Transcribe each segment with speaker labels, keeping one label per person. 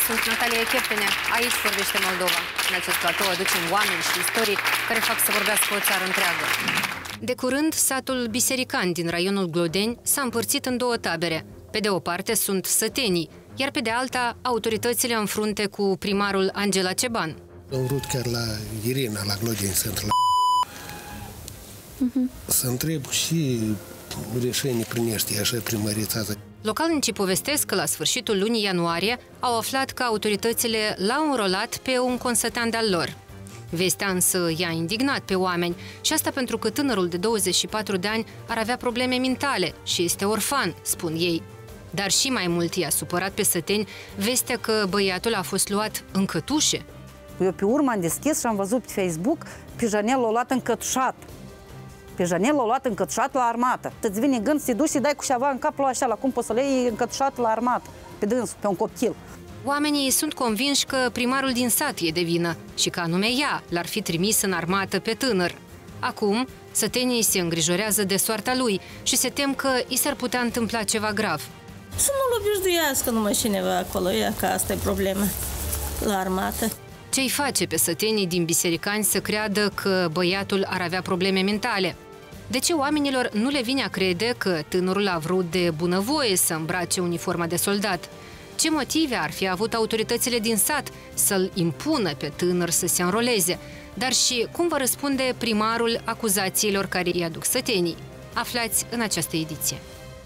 Speaker 1: Sunt Natalia Echepene. Aici vorbește Moldova. În acest platou aducem oameni și istorii care fac să vorbească o țară întreagă. De curând, satul Biserican din raionul Glodeni s-a împărțit în două tabere. Pe de o parte sunt sătenii, iar pe de alta autoritățile în frunte cu primarul Angela Ceban.
Speaker 2: Am vrut chiar la Irina, la Glodeni, să întreb și решение primește așa primărița.
Speaker 1: Localnicii povestesc că la sfârșitul lunii ianuarie au aflat că autoritățile l-au înrolat pe un consătean de-al lor. Vestea însă i-a indignat pe oameni și asta pentru că tânărul de 24 de ani ar avea probleme mentale și este orfan, spun ei. Dar și mai mult i-a supărat pe săteni vestea că băiatul a fost luat în cătușe.
Speaker 3: Eu pe urmă am deschis și am văzut pe Facebook pe Janel l-a luat încătușat. Pe Janel l-a luat încătușat la armată. Îți vine gând să te duci și dai cu ceva în capul așa, la cum poți să le iei încătușat la armată, pe dânsul, pe un copil.
Speaker 1: Oamenii sunt convinși că primarul din sat e de vină și că anume ea l-ar fi trimis în armată pe tânăr. Acum, sătenii se îngrijorează de soarta lui și se tem că i s-ar putea întâmpla ceva grav.
Speaker 4: Să nu-l obișnuiască numai cineva acolo, ia că asta e problema la armată.
Speaker 1: Ce-i face pe sătenii din Bisericani să creadă că băiatul ar avea probleme mentale? De ce oamenilor nu le vine a crede că tânărul a vrut de bunăvoie să îmbrace uniforma de soldat? Ce motive ar fi avut autoritățile din sat să-l impună pe tânăr să se înroleze? Dar și cum va răspunde primarul acuzațiilor care îi aduc sătenii? Aflați în această ediție.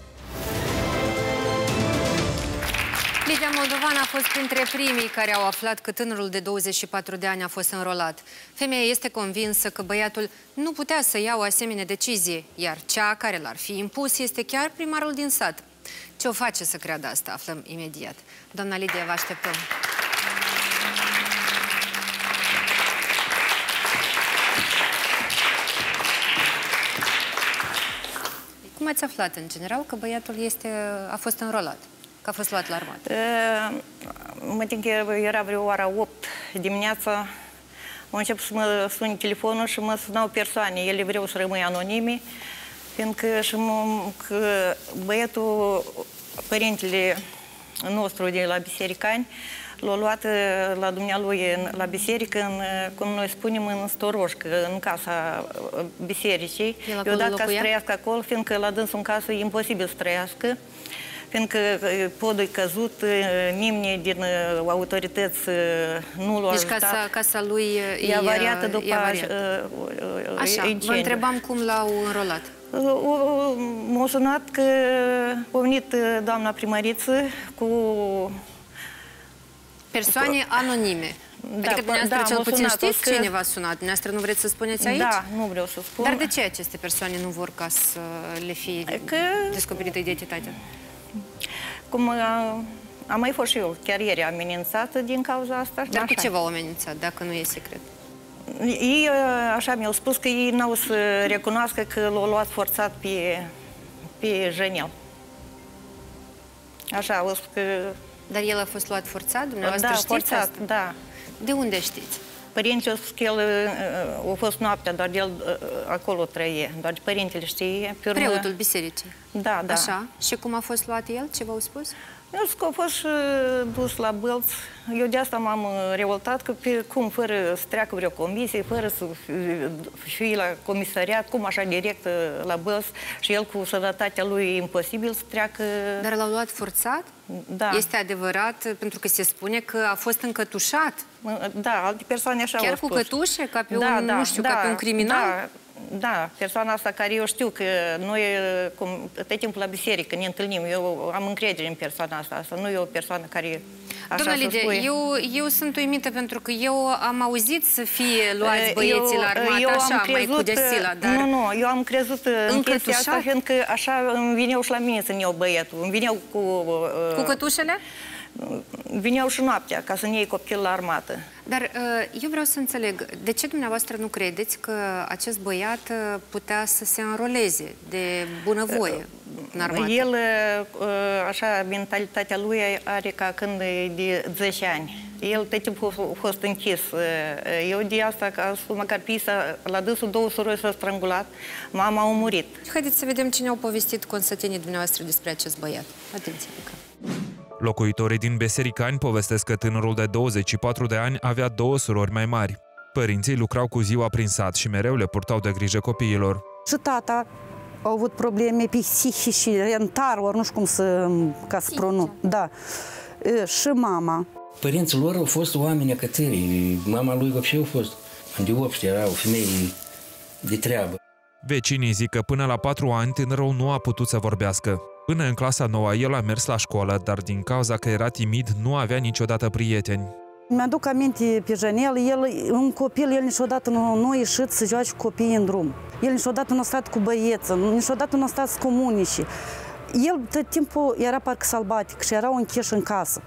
Speaker 1: Lidia Moldovan a fost printre primii care au aflat că tânărul de 24 de ani a fost înrolat. Femeia este convinsă că băiatul nu putea să ia o asemenea decizie, iar cea care l-ar fi impus este chiar primarul din sat. Ce o face să creadă asta? Aflăm imediat. Doamna Lidia, vă așteptăm. Cum ați aflat, în general, că băiatul a fost înrolat? Că a fost luat la armată?
Speaker 5: Mă tin că era vreo ora 8 dimineața. Am început să mă suni telefonul și mă sunau persoane. Ele vreau să rămâi anonime, fiindcă că băiatul, părintele nostru de la Bisericani, l-a luat la dumnealui la biserică, cum noi spunem, în Storoșcă, în casa bisericii. Eu dat ca să trăiască acolo, fiindcă la dânsul în casă e imposibil să trăiască, fiindcă podul e căzut, nimeni din autorități nu l-a ajutat.
Speaker 1: Deci casa lui
Speaker 5: e avariată după
Speaker 1: Așa, vă întrebam cum l-au înrolat.
Speaker 5: M-a sunat că a venit doamna primăriță cu
Speaker 1: persoane anonime.
Speaker 5: Da,
Speaker 1: adică dumneavoastră cel puțin știți cine v-a sunat? Dumneavoastră nu vreți să spuneți aici?
Speaker 5: Da, nu vreau să spun.
Speaker 1: Dar de ce aceste persoane nu vor ca să le fie descoperită identitatea?
Speaker 5: Cum am mai fost și eu, chiar ieri amenințată din cauza asta.
Speaker 1: Dar cu ce v-au amenințat, dacă nu e secret?
Speaker 5: Ei, așa mi-au spus că ei n-au să recunoască că l-au luat forțat pe Janel. Așa, au spus că...
Speaker 1: Dar el a fost luat forțat? Dumneavoastră
Speaker 5: da,
Speaker 1: știți
Speaker 5: forțat,
Speaker 1: asta?
Speaker 5: Da.
Speaker 1: De unde știți?
Speaker 5: Părinții au spus că el a fost noaptea, doar el acolo trăie, doar părintele știe.
Speaker 1: Preotul bisericii?
Speaker 5: Da, da.
Speaker 1: Așa? Și cum a fost luat el? Ce v-au spus?
Speaker 5: Eu zic că a fost dus la Bălț. Eu de asta m-am revoltat, că cum, fără să treacă vreo comisie, fără să fie la comisariat, cum așa direct la Bălț, și el cu sănătatea lui e imposibil să treacă...
Speaker 1: Dar l-au luat forțat?
Speaker 5: Da.
Speaker 1: Este adevărat, pentru că se spune că a fost încătușat.
Speaker 5: Da, alte persoane așa
Speaker 1: chiar
Speaker 5: au spus.
Speaker 1: Cu cătușe? Ca pe un, nu știu, ca pe un criminal?
Speaker 5: Da, persoana asta care eu știu că noi, tot timpul la biserică ne întâlnim, eu am încredere în persoana asta, nu e o persoană care așa
Speaker 1: Doamna Lidia, eu sunt uimită pentru că eu am auzit să fie luați băieții la armată, așa, mai cu desila, dar...
Speaker 5: Nu, eu am crezut în chestia asta, fiindcă așa îmi vineau și la mine să-mi iau băietul, îmi vineau cu...
Speaker 1: Cu cătușele?
Speaker 5: Vineau și noaptea ca să-mi iei copil la armată.
Speaker 1: Dar eu vreau să înțeleg, de ce dumneavoastră nu credeți că acest băiat putea să se înroleze de bunăvoie în armată?
Speaker 5: El, așa, mentalitatea lui are ca când e de 10 ani. El tot timpul a fost închis. Eu de asta, ca să măcar pisa, la dânsul 2 surori s-a strangulat, mama a murit.
Speaker 1: Haideți să vedem cine au povestit consătenii dumneavoastră despre acest băiat. Atenție, Luca.
Speaker 6: Locuitorii din Besericani povestesc că tânărul de 24 de ani avea 2 surori mai mari. Părinții lucrau cu ziua prin sat și mereu le purtau de grijă copiilor.
Speaker 3: Și tata a avut probleme psihice, rentar, ori nu știu cum să pronunț. Da. Și mama.
Speaker 7: Părinții lor au fost oameni acătări. Mama lui văpșe a fost îndeopște, era o femeie de treabă.
Speaker 6: Vecinii zic că până la 4 ani tânărul nu a putut să vorbească. Până în clasa 9 el a mers la școală, dar din cauza că era timid nu avea niciodată prieteni.
Speaker 3: Mi-aduc aminte pe Janel, un copil, el niciodată nu a ieșit să joace cu copiii în drum. El niciodată nu a stat cu băieță, niciodată nu a stat să comunice. El tot timpul era parcă sălbatic și era închis în casă.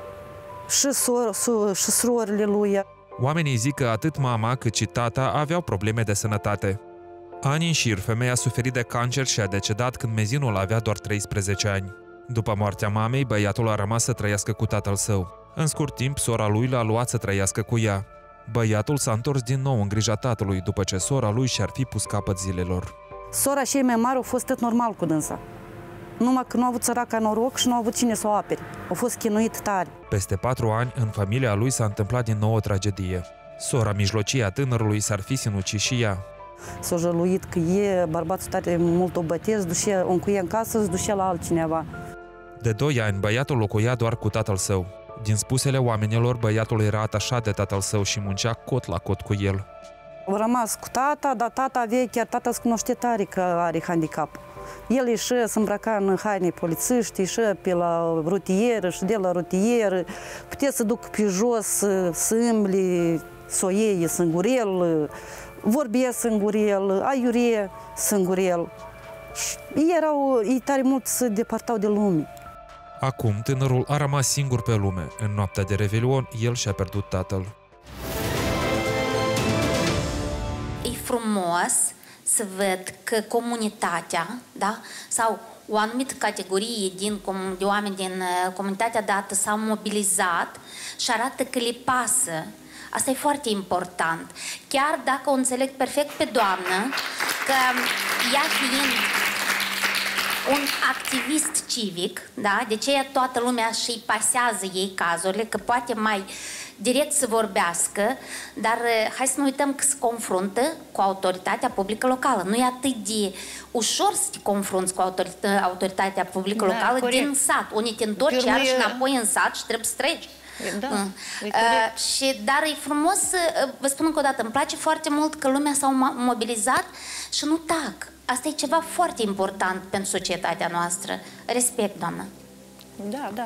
Speaker 3: Și surorile lui.
Speaker 6: Oamenii zic că atât mama cât și tata aveau probleme de sănătate. Ani în șir, femeia a suferit de cancer și a decedat când mezinul avea doar 13 ani. După moartea mamei, băiatul a rămas să trăiască cu tatăl său. În scurt timp, sora lui l-a luat să trăiască cu ea. Băiatul s-a întors din nou în grija tatălui, după ce sora lui și-ar fi pus capăt zilelor.
Speaker 3: Sora și ei mai mari au fost tot normal cu dânsa. Numai că nu a avut săraca noroc și nu a avut cine să o apere. Au fost chinuit tare.
Speaker 6: Peste 4 ani, în familia lui s-a întâmplat din nou o tragedie. Sora mijlocie a tânărului s-ar fi sinucis și ea.
Speaker 3: S-a jăluit că bărbatul tare mult o bătea, o încuie în casă, îți ducea la altcineva.
Speaker 6: De 2 ani, băiatul locuia doar cu tatăl său. Din spusele oamenilor, băiatul era atașat de tatăl său și muncea cot la cot cu el.
Speaker 3: A rămas cu tata, dar tata avea, chiar tata se cunoște tare că are handicap. El ieșea, se îmbrăca în haine polițiști, ieșea pe la rutieră și de la rutieră. Putea să duc pe jos, să îmbli, să o iei singurel, vorbea singurel, aiurie singurel. Ei tare mult se depărtau de lume.
Speaker 6: Acum, tânărul a rămas singur pe lume. În noaptea de Revelion, el și-a pierdut tatăl.
Speaker 8: E frumos să văd că comunitatea, da, sau o anumită categorie de oameni din comunitatea dată s-au mobilizat și arată că le pasă. Asta e foarte important. Chiar dacă o înțeleg perfect pe doamnă, că ea fiind un activist civic, da, de ce toată lumea și-i pasează ei cazurile, că poate mai direct să vorbească, dar hai să nu uităm că se confruntă cu autoritatea publică locală. Nu e atât de ușor să te confrunți cu autoritatea publică locală, da, din sat. Unii te întorci iarăși înapoi în sat și trebuie să treci. Da, dar e frumos, vă spun încă o dată, îmi place foarte mult că lumea s-a mobilizat și nu tac. Asta e ceva foarte important pentru societatea noastră. Respect, doamnă.
Speaker 5: Da, da.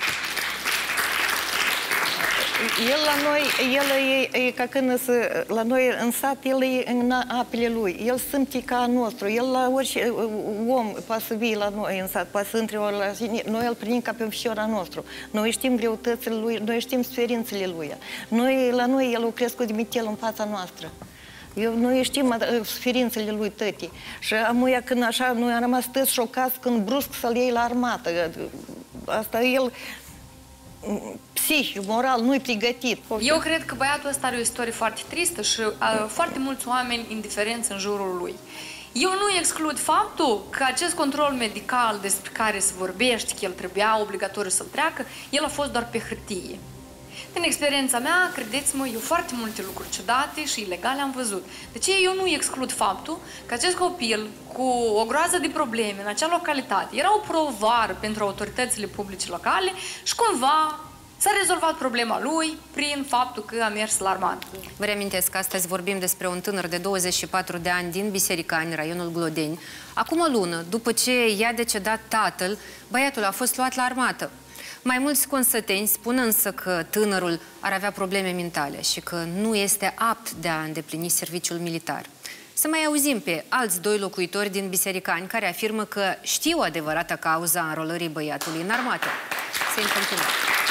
Speaker 5: El la noi, e ca când la noi în sat, el e în apele lui. El simte ca nostru. El la orice om poate să vii la noi în sat, poate să intre ori la sine. Noi îl primim ca pe fiora nostru. Noi știm greutățile lui, noi știm suferințele lui. La noi el a crescut de mitel în fața noastră. Noi știm suferințele lui tăti. Și amuia când așa, noi am rămas tăți șocați când brusc să-l iei la armată. Asta el... psihic, moral, nu-i pregătit.
Speaker 9: Eu cred că băiatul ăsta are o istorie foarte tristă și foarte mulți oameni indiferenți în jurul lui. Eu nu exclud faptul că acest control medical despre care se vorbește, că el trebuia obligatoriu să-l treacă, el a fost doar pe hârtie. Din experiența mea, credeți-mă, eu foarte multe lucruri ciudate și ilegale am văzut. De ce eu nu exclud faptul că acest copil, cu o groază de probleme în acea localitate, era o provară pentru autoritățile publice locale și cumva s-a rezolvat problema lui prin faptul că a mers la armată.
Speaker 1: Vă reamintesc că astăzi vorbim despre un tânăr de 24 de ani din Bisericani, raionul Glodeni. Acum o lună, după ce i-a decedat tatăl, băiatul a fost luat la armată. Mai mulți consăteni spun însă că tânărul ar avea probleme mentale și că nu este apt de a îndeplini serviciul militar. Să mai auzim pe alți 2 locuitori din Bisericani care afirmă că știu adevărata cauza înrolării băiatului în armată. Să-i continuăm.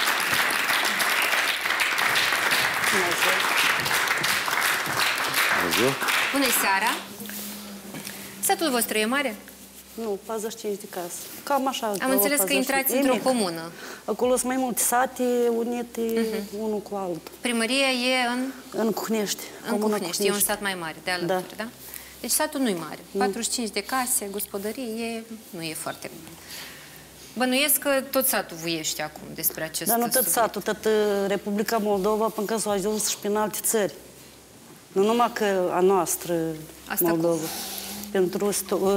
Speaker 1: Bună seara! Satul vostru e mare?
Speaker 3: Nu, 45 de case. Cam așa.
Speaker 1: Am înțeles că intrați într-o comună.
Speaker 3: Acolo sunt mai multe sate unite unul cu altul.
Speaker 1: Primăria e
Speaker 3: în Cuhnești.
Speaker 1: În Cuhnești, e un sat mai mare, de alături, da? Deci satul nu e mare. 45 de case, gospodărie, nu e foarte mare. Bănuiesc că tot satul vuiește acum despre acest
Speaker 3: subiect. Dar nu tot satul, tot Republica Moldova, până când s-a ajuns și prin alte țări. Nu numai că a noastră, asta Moldova. Pentru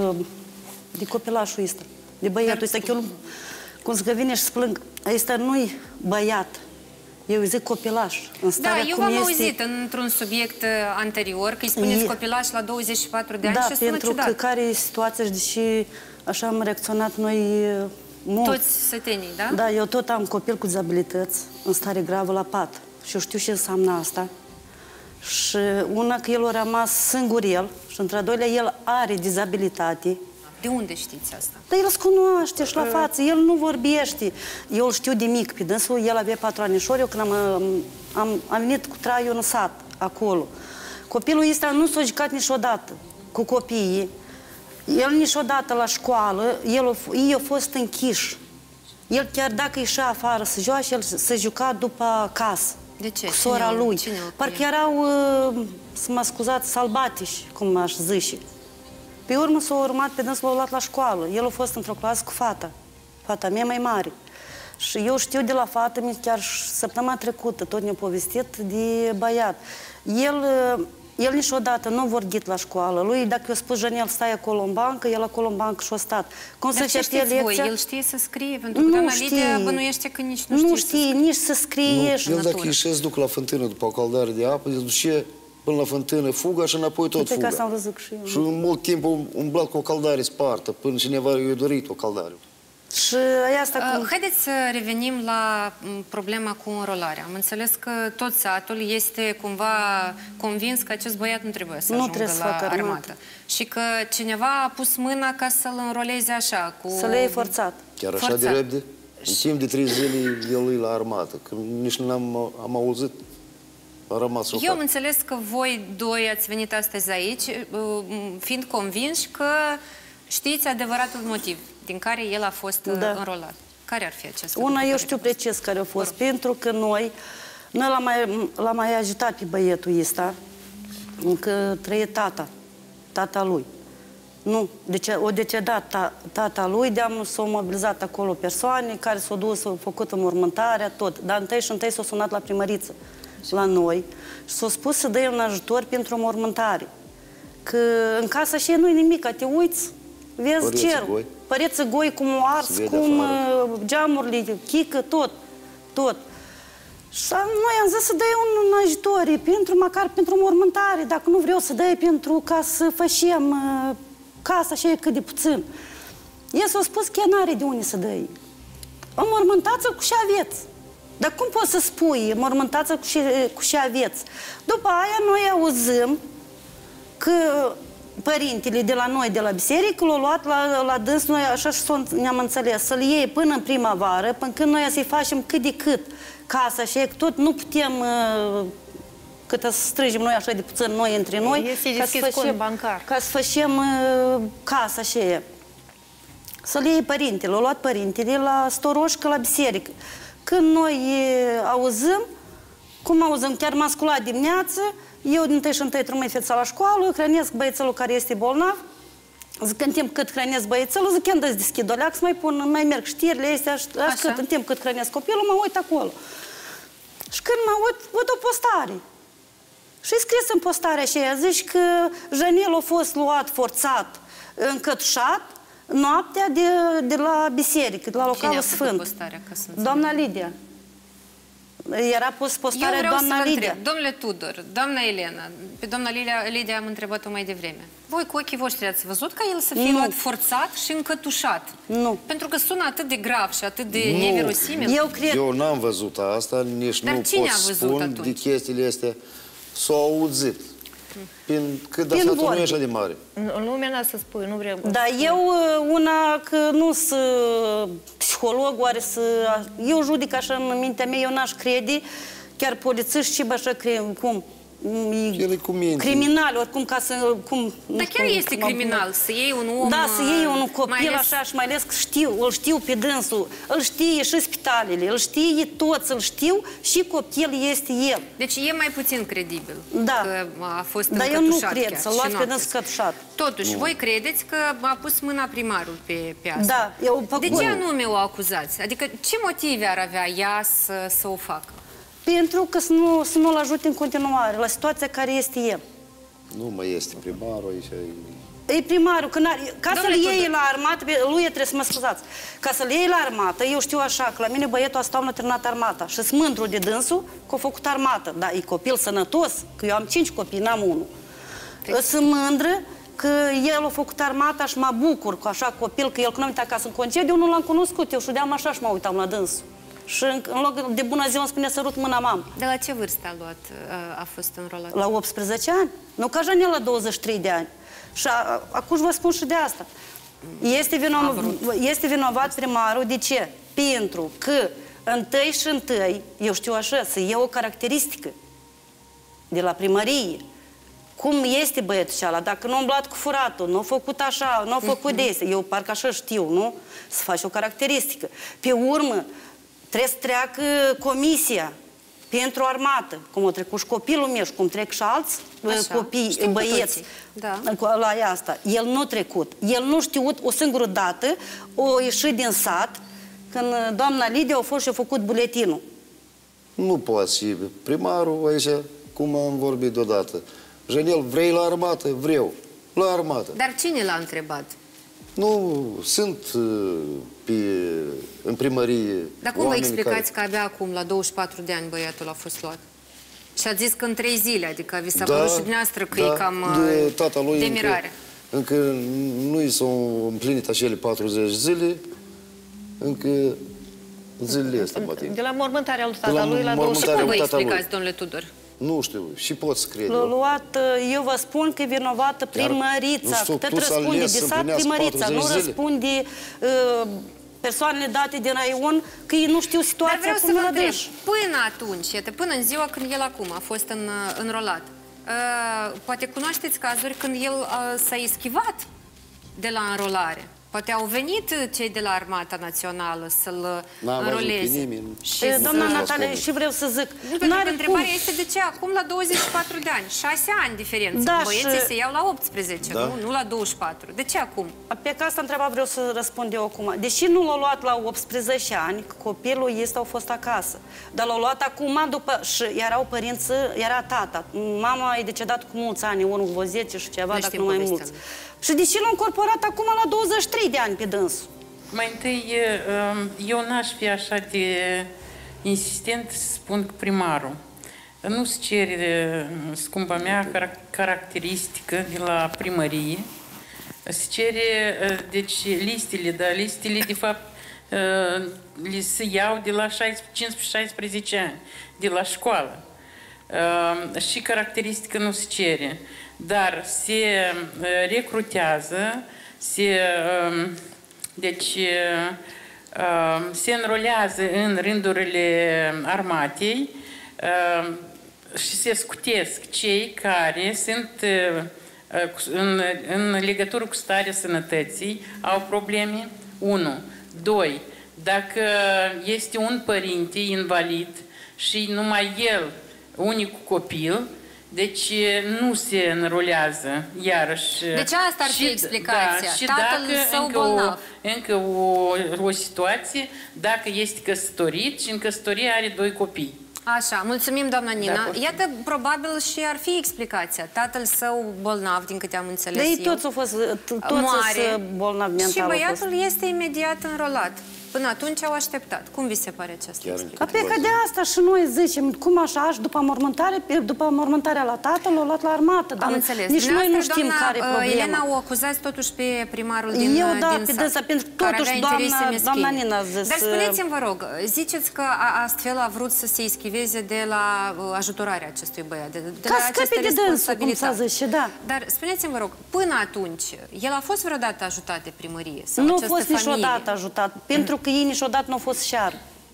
Speaker 3: de copilașul ăsta, de băiatul ăsta. Eu, cum să vine și să plâng, ăsta nu-i băiat. Eu îi zic copilaș.
Speaker 1: Da, eu v-am auzit într-un subiect anterior că îi spuneți copilaș la 24 de ani și sună ciudat.
Speaker 3: Da, pentru că care e situația și deși așa am reacționat noi mult.
Speaker 1: Toți sătenii, da?
Speaker 3: Da, eu tot am copil cu dizabilități în stare gravă la pat. Și eu știu ce înseamnă asta. Și una că el a rămas singur el și într-a doilea el are dizabilitate.
Speaker 1: De unde știți asta?
Speaker 3: Dar el îți cunoaște și la față, el nu vorbește. Eu îl știu de mic pe dânsul, el avea 4 anișori, eu când am venit cu traiul în sat, acolo. Copilul ăsta nu s-a jucat niciodată cu copiii. El niciodată la școală, ei au fost închiși. El chiar dacă ieșea afară să joace, el se juca după acasă.
Speaker 1: De ce?
Speaker 3: Cu sora lui. Parcă erau, să mă scuzați, sălbatici, cum aș zice. Pe urmă s-a urmat pe dânsul, l-a luat la școală. El a fost într-o clasă cu fata mea mai mare. Și eu știu de la fată mea, chiar săptămâna trecută, tot ne-a povestit de băiat. El niciodată nu a vorbit la școală. Lui, dacă i-a spus Janel, stai acolo în bancă, el acolo în bancă și-a stat.
Speaker 1: Dar ce știți voi? El știe să scrie? Pentru că doamna Lidia bănuiește că nici nu știe
Speaker 3: nici să scrie.
Speaker 10: El dacă ieșesc, duc la fântână după o caldare de apă, el duce până la fântână, fuga și înapoi tot fuga.
Speaker 3: Ca să am văzut și eu.
Speaker 10: Și în mult timp umblat cu o caldare spartă, până cineva i-a dorit o caldare.
Speaker 3: Și asta
Speaker 1: haideți să revenim la problema cu înrolarea. Am înțeles că tot satul este cumva convins că acest băiat nu trebuie să ajungă la armată. Și că cineva a pus mâna ca să-l înroleze așa.
Speaker 3: Să le iei forțat.
Speaker 10: Chiar așa de repede? În timp de 3 zile el e la armată, că nici nu am auzit.
Speaker 1: Eu am înțeles că voi doi ați venit astăzi aici fiind convinși că știți adevăratul motiv din care el a fost înrolat. Care ar fi acest motiv?
Speaker 3: Una, eu știu precis care a fost. Pentru că noi l-am mai ajutat pe băietul ăsta, încă trăie tata lui. Nu, o decedat tata lui, s-au mobilizat acolo persoane care s-au dus, s-au făcut înmormântarea, tot. Dar întâi s-au sunat la primăriță, la noi, și s-au spus să dea un ajutor pentru înmormântare. Că în casa și nu-i nimic, te uiți, vezi cerul. Păreță goi, cum o ars, cum geamurile, chică, tot. Și noi am zis să dai un ajutor, măcar pentru înmormântare, dacă nu vreau să dai pentru ca să facem casa așa cât de puțin. El s-a spus că ea n-are de unde să dai. Înmormântați-l cu și aveți. Dar cum poți să spui, înmormântați-l cu și aveți? După aia noi auzim că părintele de la noi, de la biserică, l-au luat la dâns, noi așa și ne-am înțeles, să-l iei până în primăvară, până când noi să-i facem cât de cât casa și tot nu putem cât să strângem noi așa de puțin noi între noi, ca să facem casa și să-l iei părintele. L-au luat părintele la Storoșcă, la biserică. Când noi auzim, chiar m-am sculat dimineață, eu din tâi și întâi trămâi feța la școală, hrănesc băiețelul care este bolnav, zic, în timp cât hrănesc băiețelul, zic, când îți deschid o leac, să mai merg știrile astea, în timp cât hrănesc copilul, mă uit acolo. Și când mă uit, văd o postare. Și scris în postarea aceea, zici că Janel a fost luat forțat, încătușat, noaptea de la biserică, de la localul Sfânt. Doamna Lidia. Era pus postarea doamna Lidia.
Speaker 1: Domnule Tudor, doamna Elena, pe doamna Lidia am întrebat-o mai devreme. Voi cu ochii voștri ați văzut ca el să fie luat forțat și încătușat?
Speaker 3: Nu.
Speaker 1: Pentru că sună atât de grav și atât de neverosimil.
Speaker 10: Eu n-am văzut asta, nici nu pot spun de chestiile astea. S-au auzit. Cât de satul nu e așa de mare.
Speaker 5: Lumea n-a să spui, nu vreau.
Speaker 3: Dar eu, una, că nu sunt psiholog, oare să... Eu judic așa în mintea mea, eu n-aș crede, chiar polițiști și așa cum criminal, oricum ca să...
Speaker 1: Dar chiar este criminal să iei un om...
Speaker 3: Da, să iei un copil așa și mai ales că îl știu pe dânsul, îl știe și spitalele, îl știe toți, îl știu și copil este el.
Speaker 1: Deci e mai puțin credibil că a fost
Speaker 3: încătușat. Dar eu nu cred, să-l luați pe dânsul cătușat.
Speaker 1: Totuși, voi credeți că a pus mâna primarul pe asta?
Speaker 3: Da.
Speaker 1: De ce anume o acuzați? Adică ce motive ar avea ea să o facă?
Speaker 3: Pentru că să nu-l ajute în continuare, la situația care este el.
Speaker 10: Nu mai este primarul aici.
Speaker 3: E primarul, ca să-l iei la armată, lui trebuie să mă scuzați, ca să-l iei la armată, eu știu așa, că la mine băietul asta a terminat armata și sunt mândru de dânsul că a făcut armată, dar e copil sănătos, că eu am 5 copii, n-am unul. Sunt mândră că el a făcut armata și mă bucur cu așa copil, că el când am venit acasă în concediu, nu l-am cunoscut, eu șudeam așa și mă uitam la dânsul. Și în loc de bună ziua îmi spune sărut mâna mamă.
Speaker 1: De la ce vârstă a fost înrolat?
Speaker 3: La 18 ani. Nu ca Janel la 23 de ani. Și acum vă spun și de asta. Este vinovat primarul. De ce? Pentru că întâi, eu știu așa, să iau o caracteristică de la primărie. Cum este băietul ăla, dacă nu a umblat cu furatul, nu a făcut așa, nu a făcut dese. Eu parcă așa știu, nu? Să faci o caracteristică. Pe urmă, trebuie să treacă comisia pentru armată, cum a trecut și copilul meu și cum trec și alți copii, băieți la asta. El nu a trecut. El nu știut o singură dată, o ieșit din sat, când doamna Lidia a fost și a făcut buletinul.
Speaker 10: Nu poate și primarul aici, cum am vorbit deodată. Janel, vrei la armată? Vreau. La armată.
Speaker 1: Dar cine l-a întrebat?
Speaker 10: Nu, sunt în primărie.
Speaker 1: Dar cum vă explicați că abia acum, la 24 de ani, băiatul a fost luat? Și a zis că în 3 zile, adică vi s-a părut și dumneavoastră că e cam de mirare.
Speaker 10: Încă nu i s-au împlinit acele 40 zile, încă zilele astea, poate.
Speaker 4: De la mormântarea lui tatălui la 20.
Speaker 1: Și cum vă explicați, domnule Tudor?
Speaker 10: Nu știu, și pot să cred.
Speaker 3: L-a luat, eu vă spun că e vinovată primărița. Tot răspunde de sat primărița, nu răspunde persoanele date din raion, că ei nu știu situația.
Speaker 1: Dar vreau să vă întreb, până atunci, până în ziua când el acum a fost înrolat, poate cunoașteți cazuri când el s-a eschivat de la înrolare? Poate au venit cei de la Armata Națională să-l înroleze.
Speaker 3: Doamna Natalia, și vreau să zic...
Speaker 1: Întrebarea este de ce acum la 24 de ani, 6 ani diferență. Băieții se iau la 18, nu la 24. De ce acum?
Speaker 3: Pe asta întrebat vreau să răspund eu acum. Deși nu l-au luat la 18 ani, copilul este au fost acasă. Dar l-au luat acum după... Și erau părinți, era tata. Mama e decedat cu mulți ani, unul cu 10 și ceva, dacă nu mai mulți. Și de ce l-au incorporat acum la 23 de ani pe dânsul?
Speaker 11: Mai întâi, eu n-aș fi așa de insistent să spun că primarul. Nu-ți cere, scumpa mea, caracteristică de la primărie. Se cere, deci, listele, dar listele, de fapt, le se iau de la 15-16 ani, de la școală. Și caracteristică nu se cere. Dar se recrutează, se înrolează în rândurile armatei și se scutesc cei care sunt în legătură cu starea sănătății, au probleme, 1. 2. Dacă este un părinte invalid și numai el, unicul copil, deci nu se înrolează iarăși.
Speaker 1: Deci asta ar fi explicația.
Speaker 11: Și dacă încă o situație, dacă este căsătorit și în căsătorie are 2 copii.
Speaker 1: Așa, mulțumim, doamna Nina. Iată, probabil și ar fi explicația. Tatăl său bolnav, din câte am înțeles eu.
Speaker 3: Toți au fost bolnavi mental.
Speaker 1: Și băiatul este imediat înrolat. Până atunci au așteptat. Cum vi se pare această explicație?
Speaker 3: Că de asta și noi zicem, cum așa, și după mormântarea la tatăl, l-a luat la armată.
Speaker 1: Am înțeles.
Speaker 3: Nici noi nu știm care e problema.
Speaker 1: Elena o acuzați totuși pe primarul din sat,
Speaker 3: pentru
Speaker 1: care avea interese meschine.
Speaker 3: Dar
Speaker 1: spuneți-mi, vă rog, ziceți că astfel a vrut să se eschiveze de la ajutorarea acestui băiat, de la această responsabilitate. Dar spuneți-mi, vă rog, până atunci, el a fost vreodată ajutat de primărie?
Speaker 3: Nu a fost niciodată ajutat, pentru că ei niciodată nu au fost șar.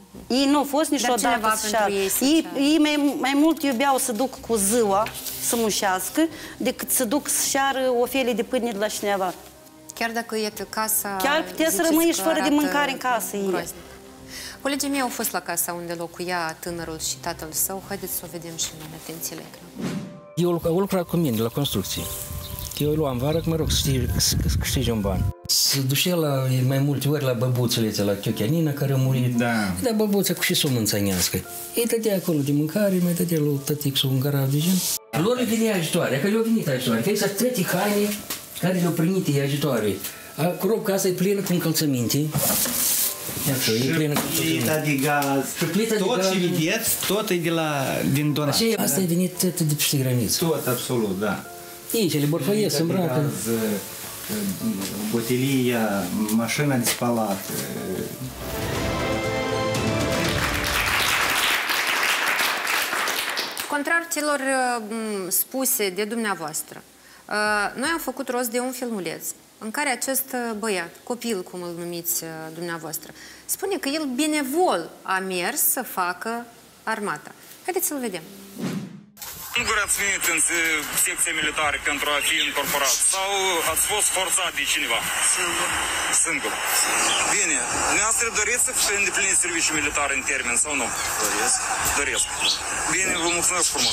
Speaker 3: Ei nu au fost niciodată să șeară. Ei mai mult iubeau să duc cu ziua să mușească decât să duc să șeară o felie de pâine de la cineva.
Speaker 1: Chiar dacă e pe casa...
Speaker 3: Chiar putea să rămâi și fără de mâncare în casă.
Speaker 1: Colegii mei au fost la casa unde locuia tânărul și tatăl său. Haideți să o vedem și noi, atenție la ecran.
Speaker 7: Eu am lucrat cu mine la construcții. Eu îi luam vară, mă rog, să câștigi un ban. Se ducea mai multe ori la băbuțele la Chiochianina, care a murit. Da, băbuța cu și somn înțăinească. Ei tătea acolo de mâncare, mai tătea lui tătixul un garaj de gen. Lor le venea ajutoare, că le-au venit ajutoare. Că există trei haine care le-au primit ajutoare. Acolo casa e plină cu încălțăminte.
Speaker 12: Și plita de gaz, tot ce vedeți, tot e din donație.
Speaker 7: Asta e venit tot de peste graniță.
Speaker 12: Tot, absolut, da.
Speaker 7: Ei, ce le borfăiesc, se îmbracă.
Speaker 12: Botelia, mașina de spălat.
Speaker 1: Contrar celor spuse de dumneavoastră, noi am făcut rost de un filmuleț în care acest băiat, copil, cum îl numiți dumneavoastră, spune că el benevol a mers să facă armata. Haideți să-l vedem.
Speaker 13: Singur ați venit în secția militară pentru a fi incorporat sau ați fost forțat de cineva? Singur. Singur. Bine. Dumneavoastră doriți să îndepliniți serviciul militar în termen sau nu? Doresc. Doresc. Bine, vă mulțumesc frumos.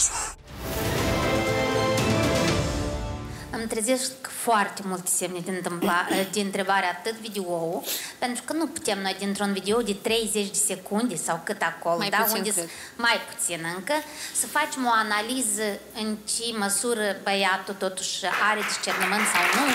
Speaker 8: Îmi trezesc foarte multe semne de întrebare atât video-ul, pentru că nu putem noi dintr-un video de 30 de secunde sau cât acolo,
Speaker 1: mai
Speaker 8: da,
Speaker 1: puțin,
Speaker 8: unde mai puțin încă, să facem o analiză în ce măsură băiatul totuși are discernământ sau nu.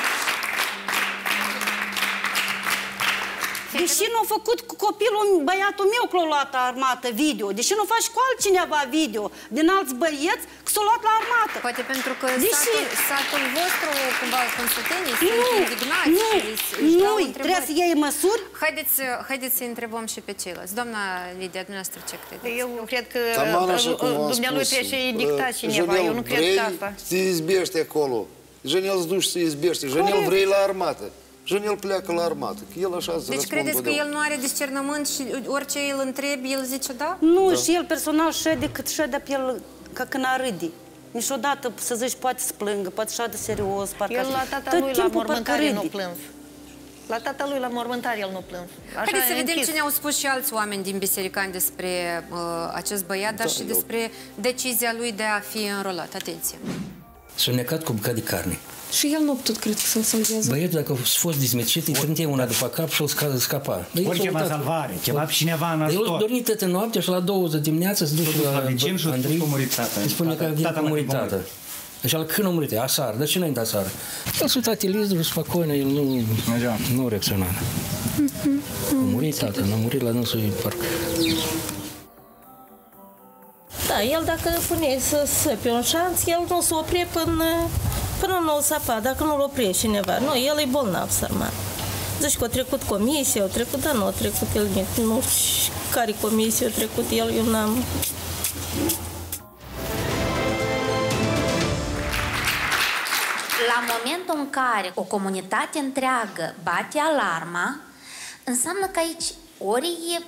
Speaker 3: Deși nu a făcut cu copilul, băiatul meu că l-a luat la armată video, deși nu faci cu altcineva video din alți băieți că s-a luat la armată.
Speaker 1: Poate pentru că satul vostru, cumva, consătenii, sunt indignați.
Speaker 3: Nu, trebuie să iei măsuri.
Speaker 1: Haideți să întrebăm și pe ceilalți. Doamna Lidia, dumneavoastră ce credeți?
Speaker 5: Eu cred că dumnealui trebuie să-i dicta cineva, eu nu cred că asta.
Speaker 10: Te izbește acolo. Jenel îți duci să izbește. Jenel vrei la armată. Jenel pleacă la armată. El așa
Speaker 1: deci credeți că el nu are discernământ și orice îl întrebi, el zice da?
Speaker 3: Nu, și el personal șede cât șede pe el ca când a râde. Niciodată să zici poate să plângă, poate șade serios, parcă
Speaker 5: el la tata lui la mormântare nu plâns. La tata lui la mormântare el nu plâns.
Speaker 1: Haideți să vedem ce ne-au spus și alți oameni din Bisericani despre acest băiat, dar și despre decizia lui de a fi înrolat. Atenție!
Speaker 7: S-a necat cu bucăt de carne.
Speaker 14: Și el nu a putut, cred că, să-l salvează.
Speaker 7: Băiatul, dacă a fost dezmecit, îi trântea una după cap și îl scapa.
Speaker 12: Ori ceva salvare, ceva pe cineva în ajutor.
Speaker 7: El a dormit toată noaptea și la 2 de dimineață se duce la
Speaker 12: vecin și a murit tata.
Speaker 7: Îi spune că a murit tata. Deci când a murit? Asară. Dar ce înainte asară? El s-a uitat televizorul, spăcoină, el nu reacționa. A murit tata, n-a murit la dânsul parcă.
Speaker 4: Da, el dacă pune să săpe un șanț, el nu se opre până nu o sapa, dacă nu-l opre cineva. Nu, el e bolnav, sărman. Zici că a trecut comisie, dar nu a trecut el, nu știu care comisie a trecut el, eu n-am...
Speaker 8: La momentul în care o comunitate întreagă bate alarma, înseamnă că aici ori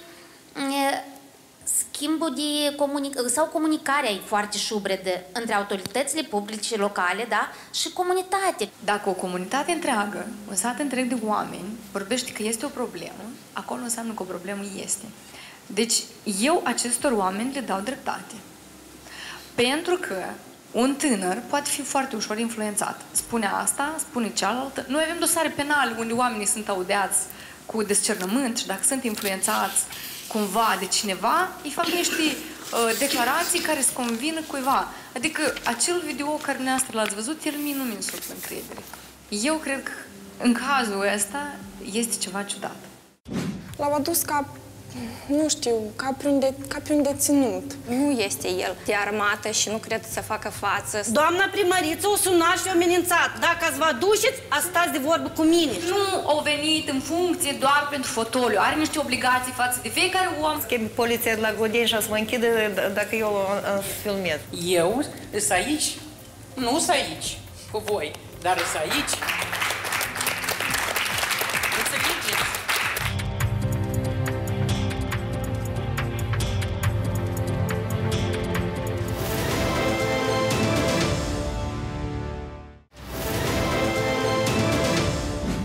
Speaker 8: schimbul de sau comunicarea e foarte șubredă între autoritățile publice locale, da, și comunitate.
Speaker 9: Dacă o comunitate întreagă, un sat întreg de oameni, vorbește că este o problemă, acolo înseamnă că o problemă este. Deci, eu acestor oameni le dau dreptate. Pentru că un tânăr poate fi foarte ușor influențat. Spune asta, spune cealaltă. Noi avem dosare penale unde oamenii sunt audeați cu discernământ și dacă sunt influențați cumva de cineva, îi fac niște declarații care să convină cuiva. Adică acel video care dumneavoastră l-ați văzut, el mie nu mi-insultă încredere. Eu cred că în cazul ăsta este ceva ciudat.
Speaker 14: L-au adus ca, nu știu, ca pe un deținut.
Speaker 15: Nu este el de armată și nu cred să facă față.
Speaker 3: Doamna primăriță o sunat și o amenințat. Dacă ați vă aduceți, ați stați de vorbă cu mine.
Speaker 9: Nu au venit în funcție doar pentru fotoliu. Are niște obligații față de fiecare om.
Speaker 5: Schimb poliția de la Godin și să mă închidă dacă eu filmez.
Speaker 11: Eu sunt aici, nu sunt aici cu voi, dar sunt aici.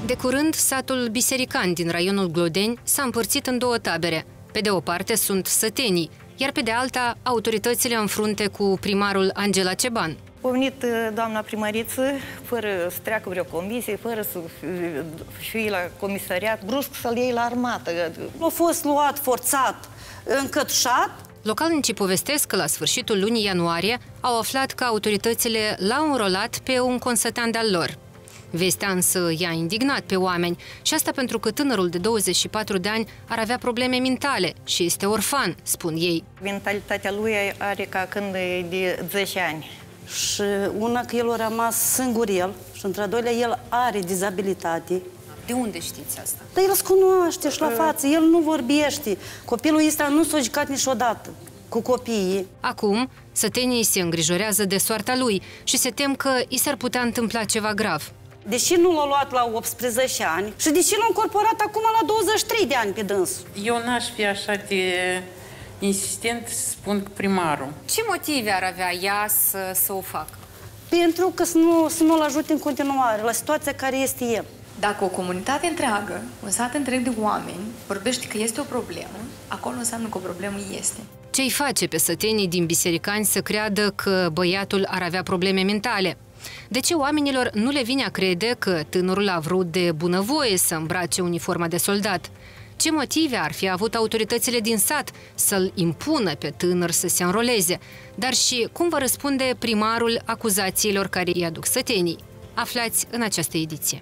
Speaker 1: De curând, satul Biserican din raionul Glodeni s-a împărțit în două tabere. Pe de o parte sunt sătenii, iar pe de alta autoritățile în frunte cu primarul Angela Ceban.
Speaker 5: A venit doamna primăriță, fără să treacă vreo comisie, fără să fie la comisariat, brusc să-l iei la armată.
Speaker 3: A fost luat forțat, încătușat.
Speaker 1: Localnicii povestesc că la sfârșitul lunii ianuarie au aflat că autoritățile l-au înrolat pe un consătean de-al lor. Vestea însă i-a indignat pe oameni și asta pentru că tânărul de 24 de ani ar avea probleme mentale și este orfan, spun ei.
Speaker 5: Mentalitatea lui are ca când e de 10 ani.
Speaker 3: Și una că el a rămas singur el și într-a doilea el are dizabilitate.
Speaker 1: De unde știți asta?
Speaker 3: Dar el se cunoaște și la față, el nu vorbește. Copilul ăsta nu s-a jucat niciodată cu copiii.
Speaker 1: Acum, sătenii se îngrijorează de soarta lui și se tem că i s-ar putea întâmpla ceva grav.
Speaker 3: Deși nu l-a luat la 18 ani și deși l-a încorporat acum la 23 de ani pe dânsul.
Speaker 11: Eu n-aș fi așa de insistent, spun primarul.
Speaker 1: Ce motive ar avea ea să o facă?
Speaker 3: Pentru că să nu-l ajute în continuare la situația care este el.
Speaker 9: Dacă o comunitate întreagă, un sat întreg de oameni, vorbește că este o problemă, acolo înseamnă că o problemă este.
Speaker 1: Ce-i face pe sătenii din Bisericani să creadă că băiatul ar avea probleme mentale? De ce oamenilor nu le vine a crede că tânărul a vrut de bunăvoie să îmbrace uniforma de soldat? Ce motive ar fi avut autoritățile din sat să-l impună pe tânăr să se înroleze? Dar și cum va răspunde primarul acuzațiilor care îi aduc sătenii? Aflați în această ediție.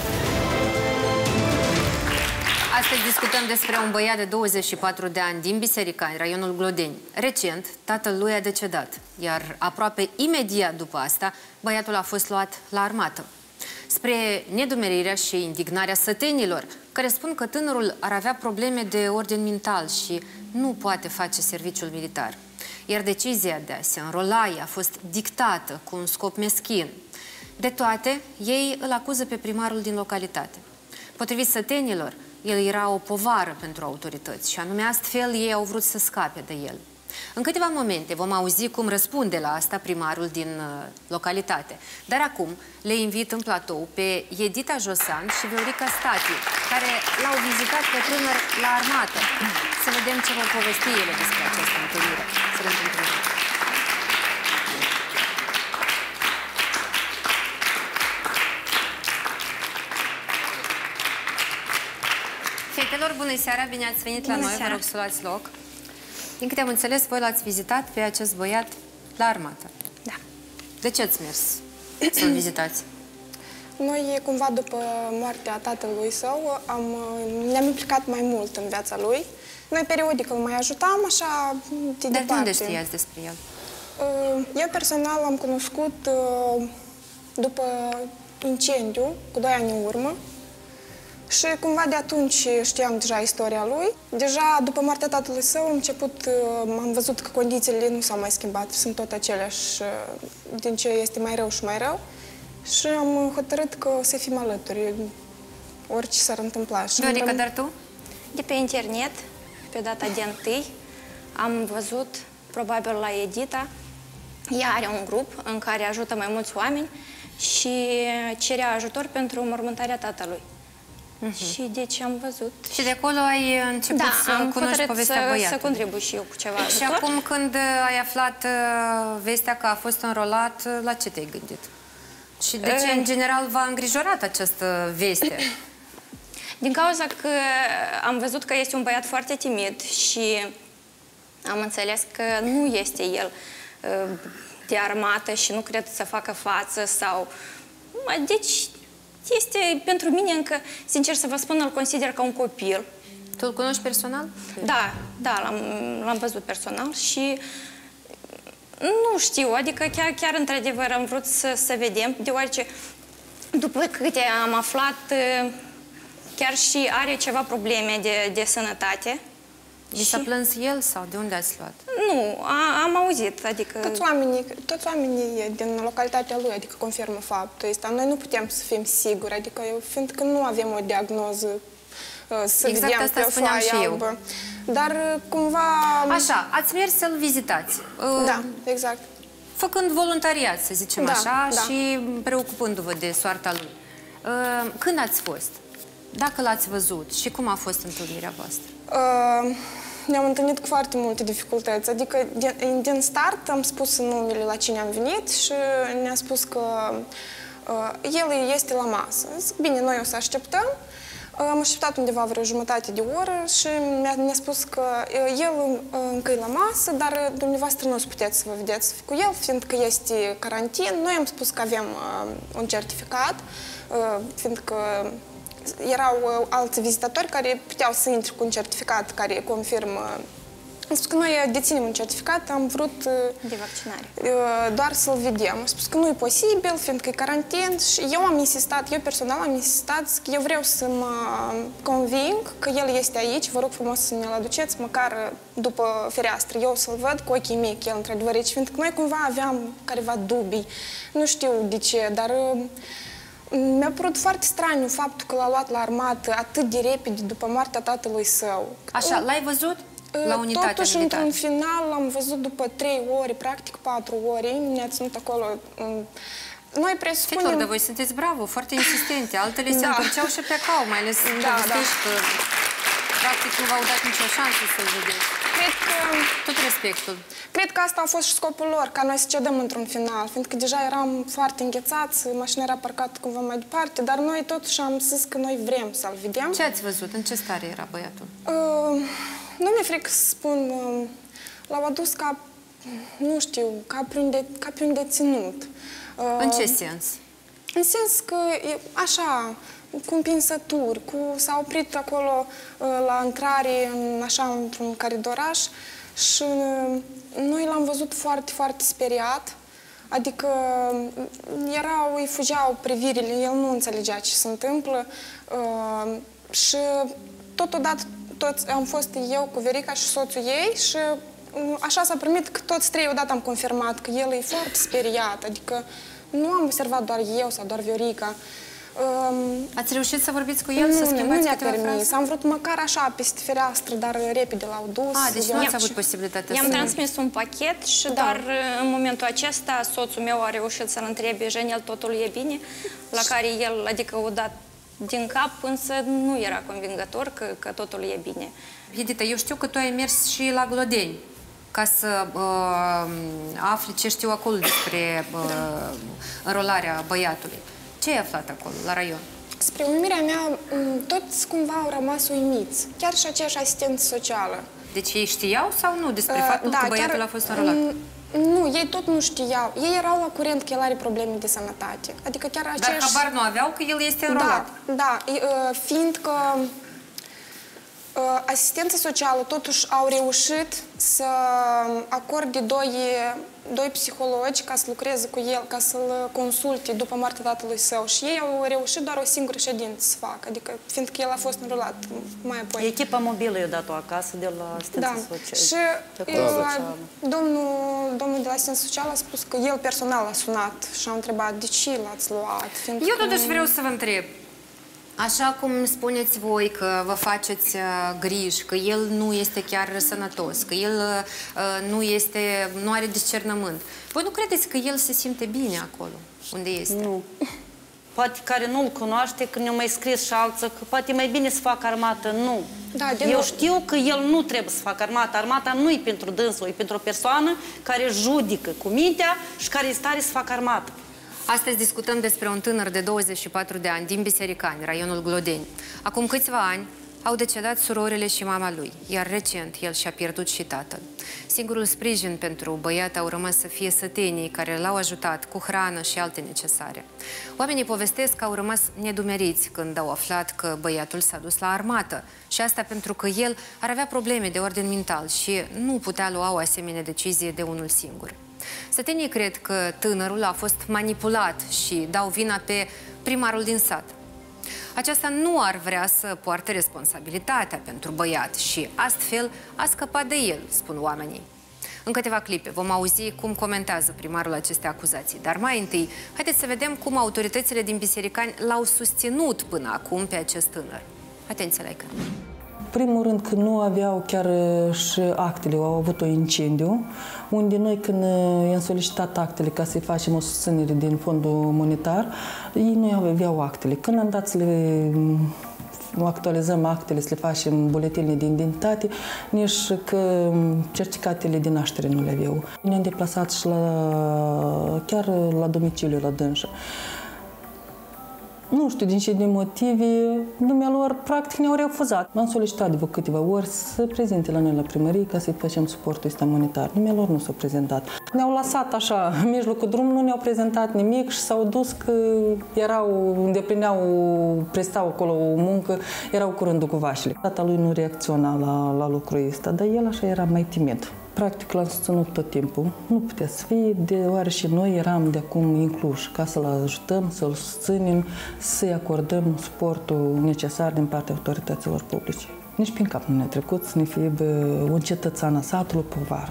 Speaker 1: Astăzi discutăm despre un băiat de 24 de ani din Bisericani, raionul Glodeni. Recent, tatăl lui a decedat, iar aproape imediat după asta, băiatul a fost luat la armată. Spre nedumerirea și indignarea sătenilor, care spun că tânărul ar avea probleme de ordin mental și nu poate face serviciul militar. Iar decizia de a se înrola a fost dictată cu un scop meschin. De toate, ei îl acuză pe primarul din localitate. Potrivit sătenilor, el era o povară pentru autorități și anume astfel ei au vrut să scape de el. În câteva momente vom auzi cum răspunde la asta primarul din localitate. Dar acum le invit în platou pe Edita Josan și Viorica Stati, care l-au vizitat pe tânăr la armată. Să vedem ce vor povesti ele despre această întâlnire. Să le întâlnim. Fetelor, bună seara, bine ați venit la noi, vă rog să luați loc. Din câte am înțeles, voi l-ați vizitat pe acest băiat la armată.
Speaker 14: Da.
Speaker 1: De ce ați mers să-l vizitați?
Speaker 14: Noi, cumva, după moartea tatălui său, ne-am implicat mai mult în viața lui. Noi, periodic, îl mai ajutam, așa, de departe.
Speaker 1: De unde știați despre el?
Speaker 14: Eu, personal, l-am cunoscut după incendiu, cu 2 ani în urmă. Și cumva de atunci știam deja istoria lui. Deja după moartea tatălui său am văzut că condițiile nu s-au mai schimbat, sunt tot aceleași, din ce este mai rău și mai rău. Și am hotărât că o să fim alături, orice s-ar întâmpla.
Speaker 1: Viorica, dar tu?
Speaker 15: De pe internet, pe data de 1, am văzut, probabil la Edita, ea are un grup în care ajută mai mulți oameni și cerea ajutor pentru înmormântarea tatălui. Și deci am văzut.
Speaker 1: Și de acolo ai început să cunoști povestea băiatului.
Speaker 15: Să contribui și eu cu ceva ajutor.
Speaker 1: Și acum când ai aflat vestea că a fost înrolat, la ce te-ai gândit? Și de ce, în general, v-a îngrijorat această veste?
Speaker 15: Din cauza că am văzut că este un băiat foarte timid și am înțeles că nu este el de armată și nu cred să facă față sau... Deci... Este, pentru mine, încă, sincer să vă spun, îl consider ca un copil.
Speaker 1: Tu îl cunoști personal?
Speaker 15: Da, l-am văzut personal și nu știu, adică chiar într-adevăr am vrut să vedem, deoarece după câte am aflat, chiar și are ceva probleme de sănătate.
Speaker 1: Și s-a plâns el sau de unde ați luat?
Speaker 15: Nu, am auzit, adică...
Speaker 14: Toți oamenii din localitatea lui, adică confirmă faptul ăsta. Noi nu putem să fim siguri, adică fiindcă nu avem o diagnoză să
Speaker 1: exact asta spuneam și eu.
Speaker 14: Dar cumva...
Speaker 1: Așa, ați mers să-l vizitați.
Speaker 14: Da, exact.
Speaker 1: Făcând voluntariat, să zicem așa, și preocupându-vă de soarta lui. Când ați fost? Dacă l-ați văzut și cum a fost întâlnirea voastră?
Speaker 14: Ne-am întâlnit cu foarte multe dificultăți. Adică, din start am spus numele la cine am venit și ne-a spus că el este la masă. Zic, bine, noi o să așteptăm. Am așteptat undeva vreo jumătate de oră și mi-a spus că el încă e la masă, dar dumneavoastră nu o să puteți să vă vedeți cu el, fiindcă este carantin. Noi am spus că avem un certificat, fiindcă erau alți vizitatori care puteau să intre cu un certificat care confirmă. Am spus că noi deținem un certificat, am vrut
Speaker 15: de vaccinare
Speaker 14: doar să-l vedem. Am spus că nu e posibil, fiindcă e carantin și eu am insistat, eu personal am insistat că eu vreau să mă conving că el este aici, vă rog frumos să ne-l aduceți, măcar după fereastră, eu să-l văd cu ochii mei că el într-adevăr aici, fiindcă noi cumva aveam careva dubii, nu știu de ce, dar mi-a părut foarte straniu faptul că l-a luat la armată atât de repede după moartea tatălui său.
Speaker 1: Așa, l-ai văzut? La unitatea
Speaker 14: totuși, într-un final, l-am văzut după 3 ore, practic 4 ore, ne-a ținut acolo. Noi presupunem...
Speaker 1: Fetelor, dar voi sunteți bravo, foarte insistente, altele se întorceau și plecau, mai ales povestești că practic nu v-au dat nicio șansă să-l vedeți.
Speaker 14: Cred că...
Speaker 1: Tot respectul.
Speaker 14: Cred că asta a fost și scopul lor, ca noi să cedăm într-un final, fiindcă deja eram foarte înghețați, mașina era parcată cumva mai departe, dar noi totuși am zis că noi vrem să-l vedem.
Speaker 1: Ce ați văzut? În ce stare era băiatul?
Speaker 14: Nu mi-e frică să spun, l-au adus ca, nu știu, ca pe un deținut.
Speaker 1: În ce sens?
Speaker 14: În sens că, așa, cu împinsături, s-a oprit acolo la intrare, așa, într-un coridoraș și noi l-am văzut foarte, foarte speriat. Adică îi fugeau privirile, el nu înțelegea ce se întâmplă și totodată am fost eu cu Verica și soțul ei și așa s-a primit că toți trei odată am confirmat că el e foarte speriat, adică nu am observat doar eu sau doar Viorica.
Speaker 1: Ați reușit să vorbiți cu el, să schimbați câteva fraze?
Speaker 14: Am vrut măcar așa peste fereastră, dar repede l-au dus.
Speaker 1: Deci nu ați avut posibilitatea să...
Speaker 15: I-am transmis un pachet și dar în momentul acesta soțul meu a reușit să-l întrebe, Janel, totul e bine? La care el, adică o dat din cap, însă nu era convingător că totul e bine.
Speaker 1: Edita, eu știu că tu ai mers și la Glodeni ca să afli ce știu acolo despre înrolarea băiatului. Ce ai aflat acolo, la raion?
Speaker 14: Spre uimirea mea, toți cumva au rămas uimiți, chiar și aceeași asistență socială.
Speaker 1: Deci ei știau sau nu despre faptul că băiatul a fost înrolat?
Speaker 14: Nu, ei tot nu știau. Ei erau la curent că el are probleme de sănătate. Adică chiar aceeași...
Speaker 1: Dar habar nu aveau că el este înrolat?
Speaker 14: Da, fiindcă asistența socială totuși au reușit să acorde doi psihologi ca să lucreze cu el, ca să-l consulte după moartea tatălui său și ei au reușit doar o singură ședință să facă, adică fiindcă el a fost înrolat mai apoi.
Speaker 16: Echipa mobilă i-a dat-o acasă de la asistență socială.
Speaker 14: Și domnul de la asistență socială a spus că el personal a sunat și a întrebat de ce l-ați luat.
Speaker 1: Eu totuși vreau să vă întreb. Așa cum spuneți voi că vă faceți griji, că el nu este chiar sănătos, că el nu are discernământ, voi nu credeți că el se simte bine acolo, unde este?
Speaker 16: Nu. Poate care nu-l cunoaște, când ne-au mai scris și alții, că poate mai bine să facă armată, nu. Eu știu că el nu trebuie să facă armată. Armata nu e pentru dânsul, e pentru o persoană care judică cu mintea și care este stare să facă armată.
Speaker 1: Astăzi discutăm despre un tânăr de 24 de ani din Bisericani, raionul Glodeni. Acum câțiva ani au decedat surorile și mama lui, iar recent el și-a pierdut și tatăl. Singurul sprijin pentru băiat au rămas să fie sătenii care l-au ajutat cu hrană și alte necesare. Oamenii povestesc că au rămas nedumeriți când au aflat că băiatul s-a dus la armată și asta pentru că el ar avea probleme de ordin mental și nu putea lua o asemenea decizie de unul singur. Sătenii cred că tânărul a fost manipulat și dau vina pe primarul din sat. Aceasta nu ar vrea să poarte responsabilitatea pentru băiat și astfel a scăpat de el, spun oamenii. În câteva clipe vom auzi cum comentează primarul aceste acuzații, dar mai întâi, haideți să vedem cum autoritățile din Bisericani l-au susținut până acum pe acest tânăr. Atenție la ecran!
Speaker 17: Primul rând că nu aveau chiar și actele, au avut un incendiu, unde noi când i-am solicitat actele ca să-i facem o susținere din fondul monetar, ei nu aveau actele. Când am dat să le actualizăm actele, să le facem buletinele de identitate, nici că certificatele de naștere nu le aveau. Ne-am deplasat și chiar la domiciliu, la dânsă. Nu știu din ce de motive, dumnealor practic ne-au refuzat. M-am solicitat de câteva ori să prezinte la noi la primărie ca să-i facem suportul ăsta monetar. Dumnealor nu s-au prezentat. Ne-au lăsat așa, în mijlocul drumului, nu ne-au prezentat nimic și s-au dus că prestau acolo o muncă, erau cu rândul cu vașile. Tata lui nu reacționa la lucrul ăsta, dar el așa era mai timid. Practic l-am susținut tot timpul. Nu putea să fie, deoarece noi eram de acum incluși ca să-l ajutăm, să-l susținem, să-i acordăm suportul necesar din partea autorităților publice. Nici prin cap nu ne-a trecut să ne fie un cetățean a satului povară.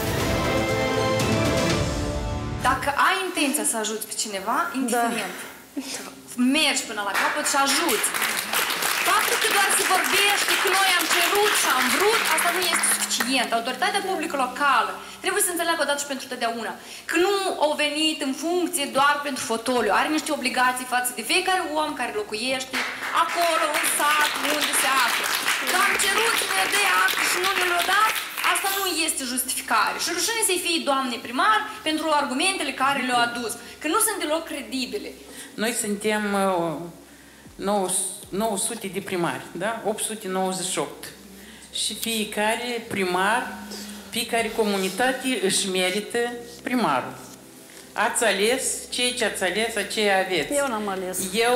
Speaker 9: Dacă ai intenția să ajuți pe cineva, indiferent, mergi până la capăt și ajuți. Faptul că doar se vorbește, că noi am cerut și am vrut, asta nu este suficient. Autoritatea publică locală trebuie să înțeleagă odată și pentru totdeauna că nu au venit în funcție doar pentru fotoliu. Are niște obligații față de fiecare om care locuiește acolo, în sat, unde se află. Dar am cerut să ne dea acte și nu ne-l-o dat, asta nu este justificare. Și rușine să-i fie doamne primar pentru argumentele care le-au adus, că nu sunt deloc credibile.
Speaker 11: Noi suntem 900 de primari, da? 898. Și fiecare primar, fiecare comunitate își merită primarul. Ați ales, ceea ce ați ales, aceea aveți.
Speaker 16: Eu n-am ales.
Speaker 11: Eu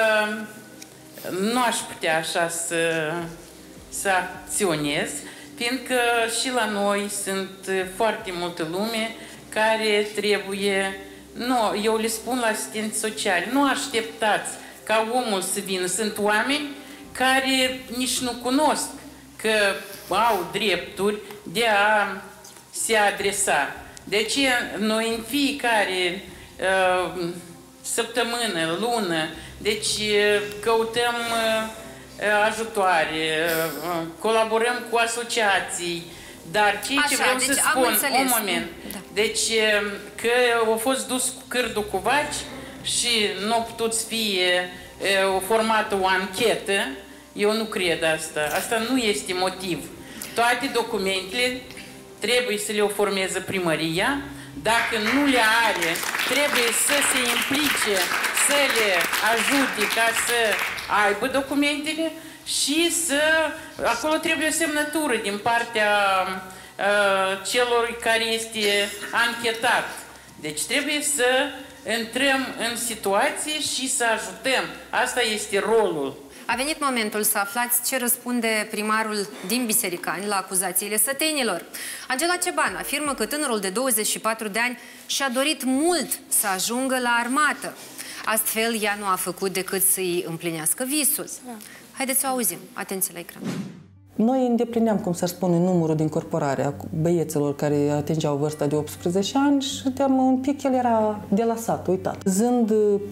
Speaker 11: nu aș putea așa să acționez, fiindcă și la noi sunt foarte multă lume care trebuie... Nu, eu le spun la asistenți sociali, nu așteptați ca omul să vină. Sunt oameni care nici nu cunosc că au drepturi de a se adresa. Deci noi în fiecare săptămână, lună, deci căutăm ajutoare, colaborăm cu asociații, dar ceea ce vreau să spun, un moment, deci că au fost dus cu cârdul cu vaci și nu a putut să fie formată o anchetă, eu nu cred asta. Asta nu este motiv. Toate documentele trebuie să le formeze primăria. Dacă nu le are, trebuie să se implice, să le ajute ca să aibă documentele și să... Acolo trebuie o semnătură din partea celor care este anchetat. Deci trebuie să intrăm în situație și să ajutăm. Asta este rolul.
Speaker 1: A venit momentul să aflați ce răspunde primarul din Bisericani la acuzațiile sătenilor. Angela Ceban afirmă că tânărul de 24 de ani și-a dorit mult să ajungă la armată. Astfel, ea nu a făcut decât să-i împlinească visul. Haideți să o auzim. Atenție la ecran.
Speaker 17: Noi îndeplineam, cum s-ar spune, numărul de incorporare a băieților care atingeau vârsta de 18 ani și un pic el era de la sat, uitat. Zând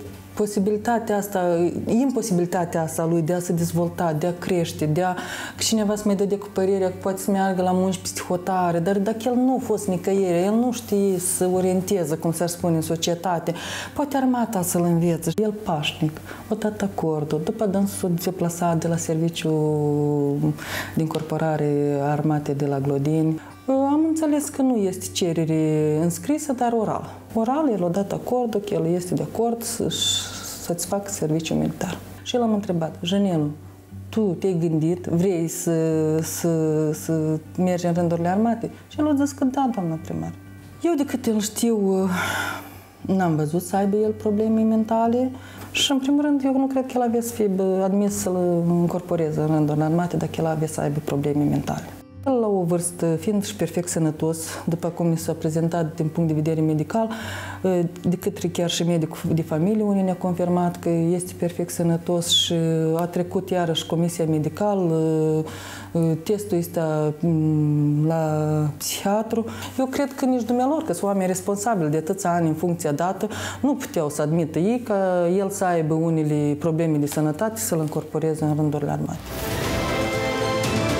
Speaker 17: imposibilitatea asta lui de a se dezvolta, de a crește, de a cineva să mai dă de cu părerea că poate să meargă la munci peste hotare, dar dacă el nu a fost nicăieri, el nu știe să orienteze, cum s-ar spune, în societate, poate armata să-l învețe. El pașnic, o dat acordul, după dânsul s-a deplasat de la serviciul de incorporare armate de la Glodeni. Am înțeles că nu este cerere înscrisă, dar oral. Oral, el a dat acordul, că el este de acord să-ți facă serviciul militar. Și l-am întrebat, Janelu, tu te-ai gândit, vrei să mergi în rândurile armate? Și el a zis că da, doamna primar. Eu, de cât îl știu, n-am văzut să aibă el probleme mentale și, în primul rând, eu nu cred că el avea să fie admis să-l incorporeze în rândurile armate dacă el avea să aibă probleme mentale. La o vârstă, fiind și perfect sănătos, după cum mi s-a prezentat din punct de vedere medical, de către chiar și medicul de familie, unde ne-a confirmat că este perfect sănătos și a trecut iarăși comisia medicală, testul ăsta la psihiatru. Eu cred că nici dumnealor, că sunt oameni responsabili de atâția ani în funcția dată, nu puteau să admită ei ca el să aibă unele probleme de sănătate să-l încorporeze în rândurile armate.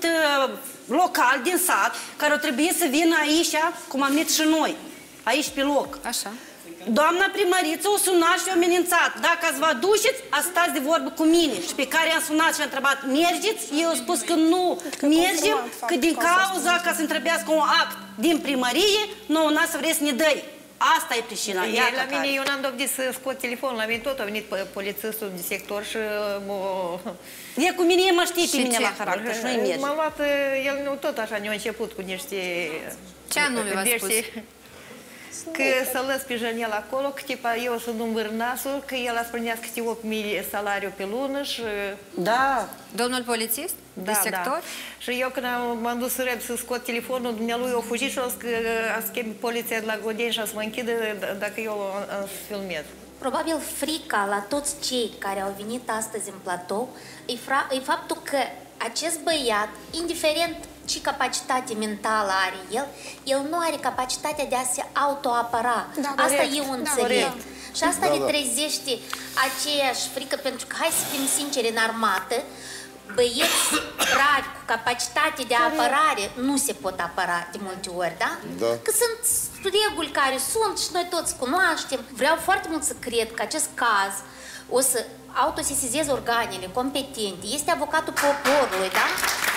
Speaker 16: local din sat, care o trebuie să vină aici, cum am venit și noi, aici pe loc.
Speaker 1: Așa.
Speaker 16: Doamna primăriță o sunat și o amenințat. Dacă ați vă duceți, ați stați de vorbă cu mine. Și pe care i-am sunat și am întrebat, mergeți? Eu am spus că nu mergem, că din cauza ca să întrebească un act din primărie, nouă n-a să vreți să ne dăi. Asta e pricina.
Speaker 5: La mine, eu n-am dovedit să scot telefonul, la mine tot a venit polițistul de sector și
Speaker 16: e cu mine, mă știi pe mine la caracter și nu-i merge.
Speaker 5: M-a luat, el tot așa ne-a început cu niște...
Speaker 1: Ce anume v-a spus?
Speaker 5: Că să lăs pe Janel acolo, că tipa eu sunt un bârnasul, că el a sprânească câte 8.000 salariu pe lună și...
Speaker 16: Da.
Speaker 1: Domnul polițist? De sector?
Speaker 5: Și eu când m-am dus să scot telefonul, dumnealui a fugit și a schimb poliția de la Godeni și a să mă închidă dacă eu filmez.
Speaker 8: Probabil frica la toți cei care au venit astăzi în platou e faptul că acest băiat, indiferent ce capacitate mentală are el nu are capacitatea de a se autoapăra. Asta eu înțeleg. Și asta le trezește aceeași frică, pentru că, hai să fim sinceri, în armată, băieți bravi cu capacitate de apărare nu se pot apăra de multe ori, da? Că sunt reguli care sunt și noi toți cunoaștem. Vreau foarte mult să cred că acest caz o să autosesizeze organele competente. Este avocatul poporului, da?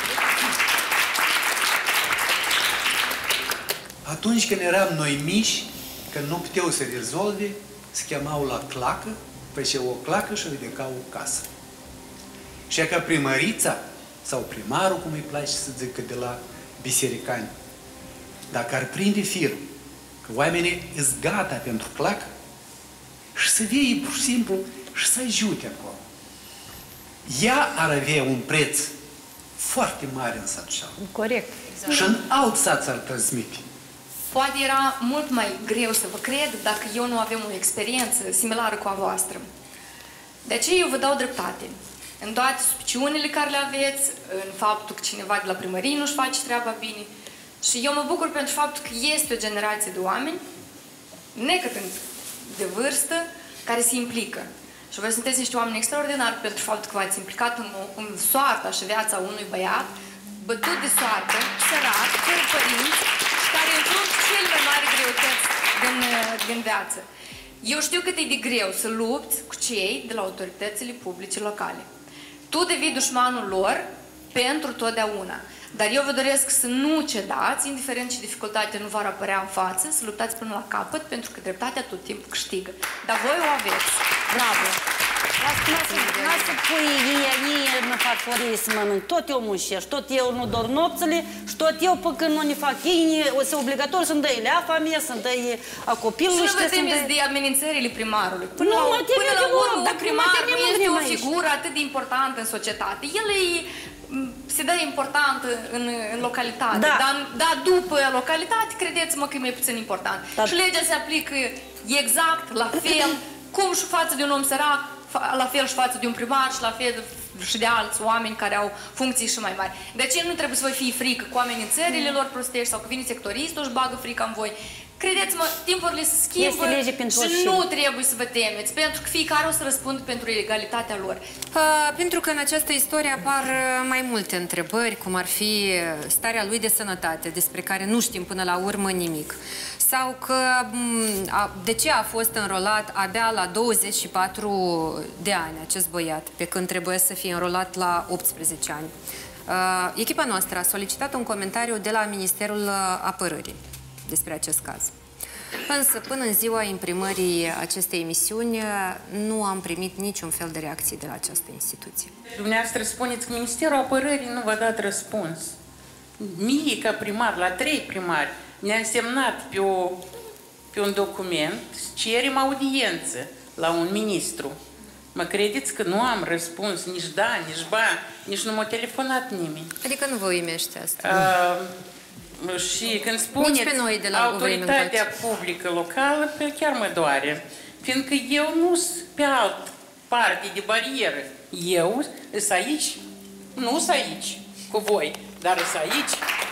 Speaker 18: Atunci când eram noi mici, când nu puteau să rezolve, se chemau la clacă, făceau o clacă și ridicau o casă. Și ca primărița, sau primarul, cum îi place să zică de la bisericani, dacă ar prinde firul, că oamenii îs gata pentru clacă, și să vie pur și simplu și să ajute acolo. Ea ar avea un preț foarte mare în satul ăla.
Speaker 5: Corect.
Speaker 18: Și în alt sat s-ar transmite.
Speaker 9: Poate era mult mai greu să vă cred dacă eu nu aveam o experiență similară cu a voastră. De aceea eu vă dau dreptate. În toate suspiciunile care le aveți, în faptul că cineva de la primărie nu-și face treaba bine. Și eu mă bucur pentru faptul că este o generație de oameni, necătând de vârstă, care se implică. Și voi sunteți niște oameni extraordinari pentru faptul că v-ați implicat în soarta și viața unui băiat bătut de soartă, sărat, fără părinți, și care înfrunt cele mai mari greutăți din viață. Eu știu cât e de greu să lupți cu cei de la autoritățile publice locale. Tu devii dușmanul lor pentru totdeauna. Dar eu vă doresc să nu cedați, indiferent ce dificultate nu vor apărea în față, să luptați până la capăt, pentru că dreptatea tot timpul câștigă. Dar voi o aveți. Bravo!
Speaker 16: Lasă pui ei în farfurie să mănânc. Tot eu muncești, tot eu nu dorm nopțile și tot eu până când nu ne fac ei, o să obligatoriu să-mi dăi leafa mea, să-mi dăi a copilului.
Speaker 9: Și nu vă temeți de amenințările primarului. Până la urmă, primarul este o figură atât de importantă în societate. El se dă important în localitate, dar după localitate, credeți-mă că e mai puțin important. Și legea se aplică exact la fel, cum și față de un om sărac, la fel și față de un primar și la fel și de alți oameni care au funcții și mai mari. De aceea nu trebuie să vă fie frică cu amenințările lor prostești sau că vine sectoristul și bagă frica în voi. Credeți-mă, timpurile se schimbă și nu trebuie să vă temeți, pentru că fiecare o să răspundă pentru egalitatea lor.
Speaker 1: Pentru că în această istorie apar mai multe întrebări, cum ar fi starea lui de sănătate, despre care nu știm până la urmă nimic. Sau că de ce a fost înrolat abia la 24 de ani acest băiat, pe când trebuie să fie înrolat la 18 ani. Echipa noastră a solicitat un comentariu de la Ministerul Apărării despre acest caz. Însă, până în ziua imprimării acestei emisiuni, nu am primit niciun fel de reacție de la această instituție.
Speaker 11: Dumneavoastră spuneți că Ministerul Apărării nu v-a dat răspuns. Mie, ca primar, la 3 primari, ne-a semnat pe un document, cerem audiență la un ministru. Mă credeți că nu am răspuns nici da, nici ba, nici nu m-a telefonat nimeni.
Speaker 1: Adică nu vă uimește asta?
Speaker 11: Și când spuneți autoritatea publică locală, chiar mă doare. Fiindcă eu nu sunt pe alt parte de barieră. Eu sunt aici, nu sunt aici cu voi, dar sunt aici.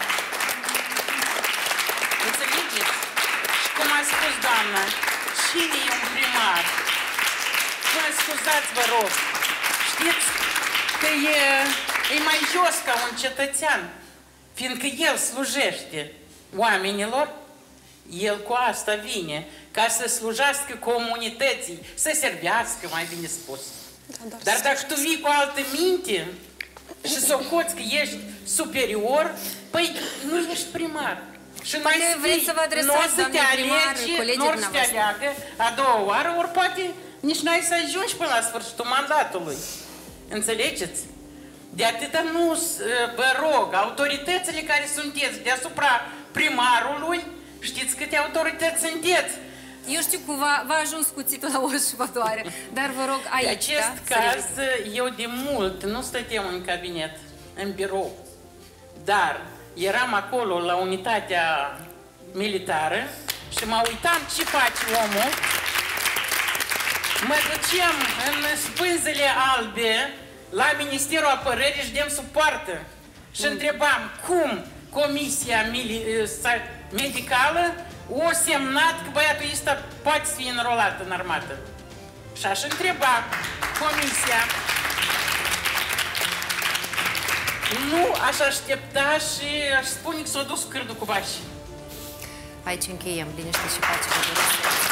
Speaker 11: Înțelegeți? Și cum a spus doamna, cine e un primar? Vă scuzați, vă rog. Știți că e mai jos ca un cetățean, fiindcă el slujește oamenilor, el cu asta vine, ca să slujească comunității, să servească, mai bine spus. Dar dacă tu vii cu altă minte și socoți că ești superior, păi nu ești primar. Și mai
Speaker 1: vreți să vă adresați, doamne primar, colegii
Speaker 11: nu să te aleagă a doua oară, ori poate nici n-ai să ajungi până la sfârșitul mandatului. Înțelegeți? De atâta nu vă rog, autoritățile care sunteți deasupra primarului, știți câte autorități sunteți?
Speaker 1: Eu știu că v-a ajuns cuțitul la oș și vă doare, dar vă rog aici,
Speaker 11: în acest caz, eu de mult nu stăteam în cabinet, în birou, dar eram acolo la unitatea militară și mă uitam ce face omul, mă duceam în spânzele albe la Ministerul Apărării și dem supoartă și întrebam cum Comisia Medicală o semnat că băiatul ăsta poate fi înrolat în armată. Și aș întreba Comisia. Nu aș aștepta și aș spune că s-a dus cârdul cu vași.
Speaker 1: Aici încheiem. Liniște și pace.